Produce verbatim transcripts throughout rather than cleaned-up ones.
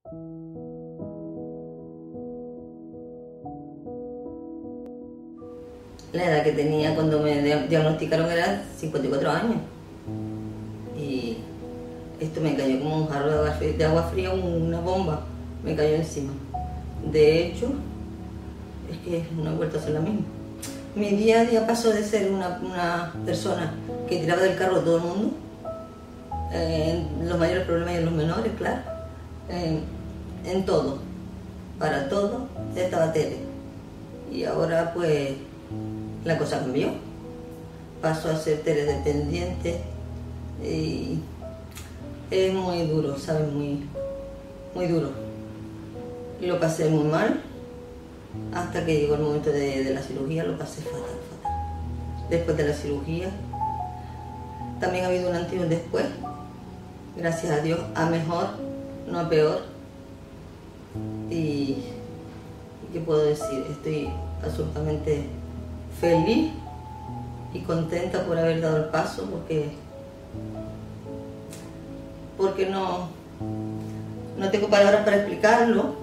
La edad que tenía cuando me diagnosticaron era cincuenta y cuatro años. Y esto me cayó como un jarro de agua fría, de agua fría, una bomba, me cayó encima. De hecho, es que no he vuelto a ser la misma. Mi día a día pasó de ser una, una persona que tiraba del carro a todo el mundo, eh, en los mayores problemas y en los menores, claro, eh, en todo, para todo estaba tele. Y ahora pues la cosa cambió, paso a ser teledependiente y es muy duro, ¿sabes? Muy, muy duro. Lo pasé muy mal, hasta que llegó el momento de, de la cirugía, lo pasé fatal, fatal. Después de la cirugía, también ha habido un antes y un después, gracias a Dios, a mejor, no a peor. Y, ¿qué puedo decir? Estoy absolutamente feliz y contenta por haber dado el paso, porque, porque no, no tengo palabras para explicarlo.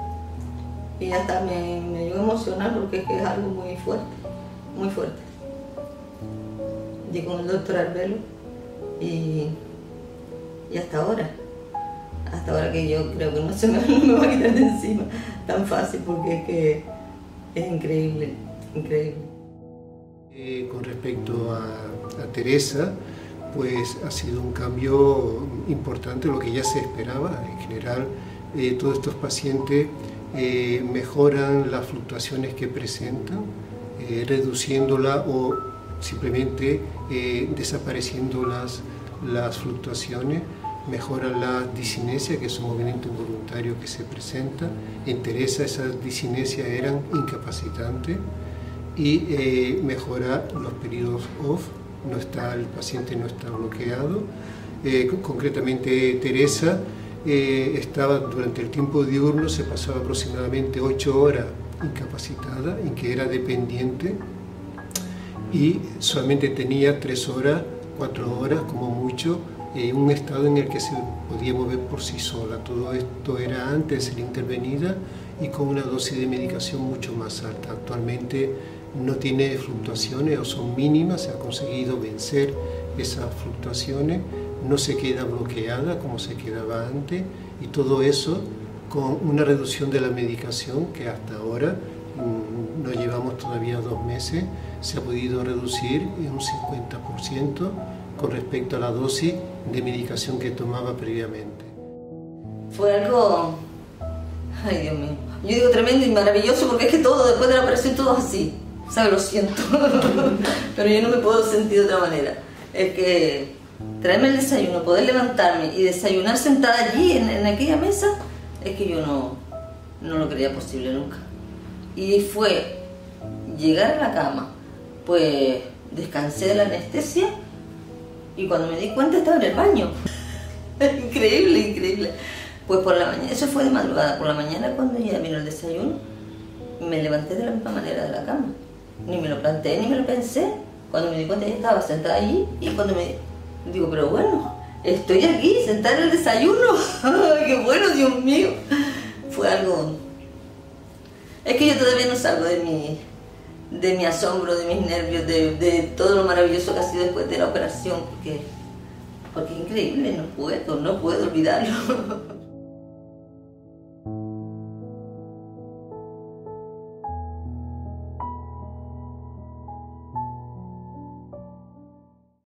Y hasta me, me llegó a emocionar porque es que es algo muy fuerte, muy fuerte. Llegué con el doctor Arbelo y, y hasta ahora, hasta ahora que yo creo que no se me, no me va a quitar de encima tan fácil, porque es que es increíble, increíble. Eh, con respecto a, a Teresa, pues ha sido un cambio importante, lo que ya se esperaba. En general, eh, todos estos pacientes eh, mejoran las fluctuaciones que presentan, eh, reduciéndolas o simplemente eh, desapareciendo las, las fluctuaciones, mejoran la disinesia, que es un movimiento involuntario que se presenta. En Teresa esas disinesias eran incapacitantes, y eh, mejora los periodos off, no está, el paciente no está bloqueado. Eh, concretamente Teresa eh, estaba durante el tiempo diurno, se pasaba aproximadamente ocho horas incapacitada, en que era dependiente, y solamente tenía tres horas, cuatro horas como mucho, en un estado en el que se podía mover por sí sola. Todo esto era antes de ser intervenida y con una dosis de medicación mucho más alta. Actualmente no tiene fluctuaciones o son mínimas, se ha conseguido vencer esas fluctuaciones, no se queda bloqueada como se quedaba antes, y todo eso con una reducción de la medicación que hasta ahora, no llevamos todavía dos meses, se ha podido reducir en un cincuenta por ciento con respecto a la dosis de medicación que tomaba previamente. Fue algo, ay Dios mío, yo digo tremendo y maravilloso, porque es que todo, después de la operación, todo así, ¿sabes? Lo siento, pero yo no me puedo sentir de otra manera. Es que traerme el desayuno, poder levantarme y desayunar sentada allí en, en aquella mesa, es que yo no, no lo creía posible nunca. Y fue llegar a la cama, pues descansé de la anestesia, y cuando me di cuenta estaba en el baño. Increíble, increíble. Pues por la mañana, eso fue de madrugada, por la mañana cuando ya vino el desayuno, me levanté de la misma manera de la cama. Ni me lo planteé, ni me lo pensé. Cuando me di cuenta ya estaba sentada allí, y cuando me digo, pero bueno, estoy aquí, sentada en el desayuno. ¡Ay, qué bueno, Dios mío! Fue algo... Es que yo todavía no salgo de mi, de mi asombro, de mis nervios, de, de todo lo maravilloso que ha sido después de la operación, porque, porque es increíble, no puedo, no puedo olvidarlo.